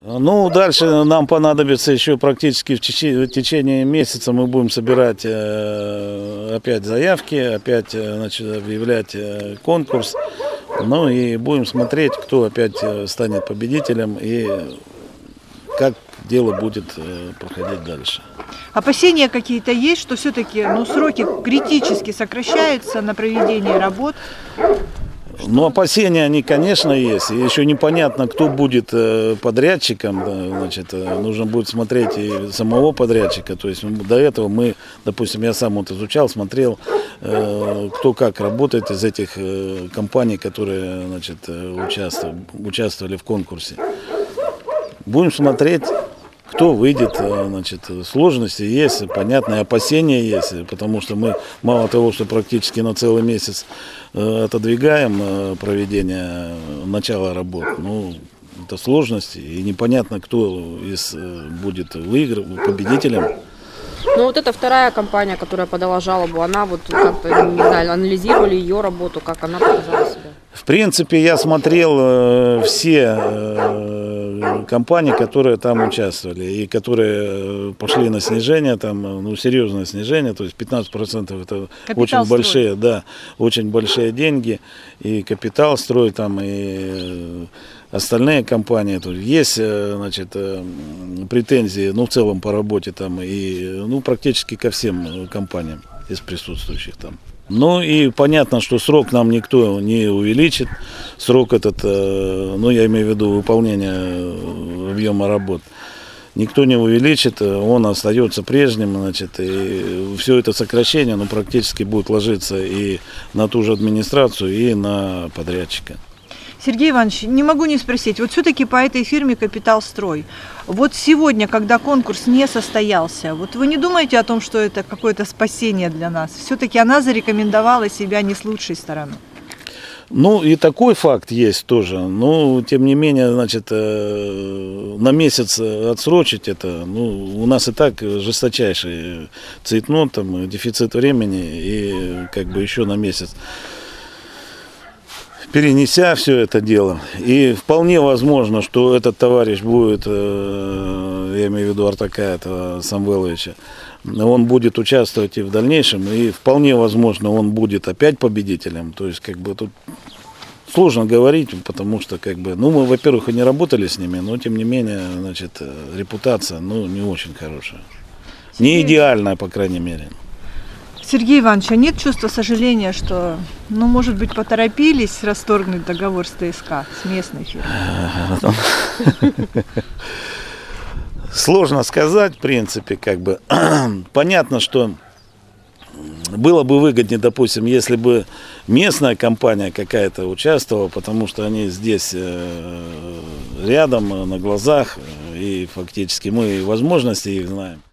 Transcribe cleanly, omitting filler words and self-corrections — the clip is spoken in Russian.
Ну, дальше нам понадобится еще практически в течение месяца мы будем собирать опять заявки, опять значит, объявлять конкурс. Ну и будем смотреть, кто опять станет победителем и как дело будет проходить дальше. Опасения какие-то есть, что все-таки сроки критически сокращаются на проведение работ? Ну, опасения они, конечно, есть. И еще непонятно, кто будет подрядчиком. Значит, нужно будет смотреть и самого подрядчика. То есть до этого мы, допустим, я сам вот изучал, смотрел, кто как работает из этих компаний, которые, значит, участвовали в конкурсе. Будем смотреть, кто выйдет. Значит, сложности есть, понятные опасения есть, потому что мы мало того, что практически на целый месяц отодвигаем проведение начала работ, ну, это сложности, и непонятно, кто будет победителем. Ну вот это вторая компания, которая подала жалобу, она вот как-то, не знаю, анализировали ее работу, как она показала себя? В принципе, я смотрел все компании, которые там участвовали и которые пошли на снижение, там, ну, серьезное снижение, то есть 15% это очень большие, да, очень большие деньги, и капитал строй там, и остальные компании. То есть, значит, претензии, ну, в целом по работе там, и, ну, практически ко всем компаниям из присутствующих там. Ну и понятно, что срок нам никто не увеличит. Срок этот, ну я имею в виду выполнение объема работ, никто не увеличит, он остается прежним, значит, и все это сокращение, ну, практически будет ложиться и на ту же администрацию, и на подрядчика. Сергей Иванович, не могу не спросить, вот все-таки по этой фирме «Капиталстрой», вот сегодня, когда конкурс не состоялся, вот вы не думаете о том, что это какое-то спасение для нас? Все-таки она зарекомендовала себя не с лучшей стороны. Ну и такой факт есть тоже, но тем не менее, значит, на месяц отсрочить это, ну, у нас и так жесточайший цейтнот, там, дефицит времени, и как бы еще на месяц. Перенеся все это дело, и вполне возможно, что этот товарищ будет, я имею в виду Артакая Самвеловича, он будет участвовать и в дальнейшем, и вполне возможно, он будет опять победителем. То есть, как бы тут сложно говорить, потому что, как бы, ну, мы, во-первых, и не работали с ними, но тем не менее, значит, репутация, ну, не очень хорошая, не идеальная, по крайней мере. Сергей Иванович, а нет чувства сожаления, что, ну, может быть, поторопились расторгнуть договор с ТСК, с местной фирмой? Сложно сказать, в принципе, как бы. Понятно, что было бы выгоднее, допустим, если бы местная компания какая-то участвовала, потому что они здесь рядом, на глазах, и фактически мы возможности их знаем.